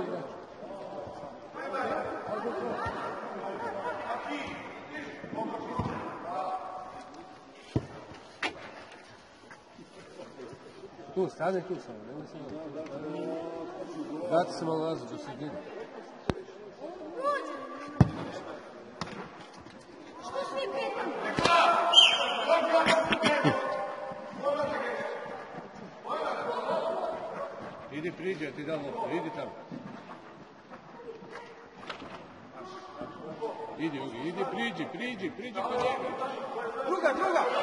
igrač. Tu, stane tu samo, nemoj samo. Dati se malo nazad do sredine. Idi priđe, ti da loptu, idi tamo. Idi, Ogi, idi, priđi kod njega. Druga!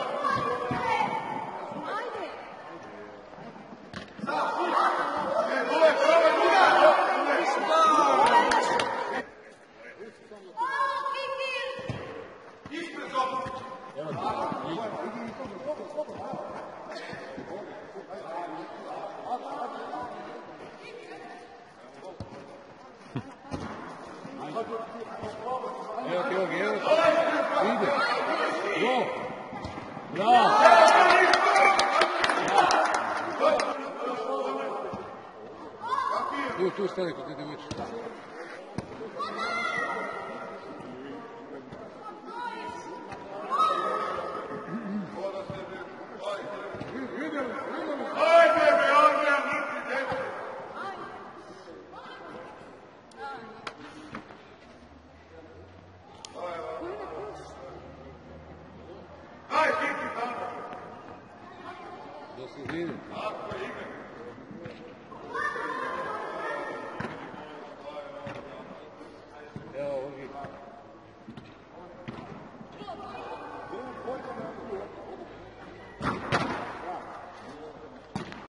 Evo ti, ide. Bravo. Tu stane kod tebe već.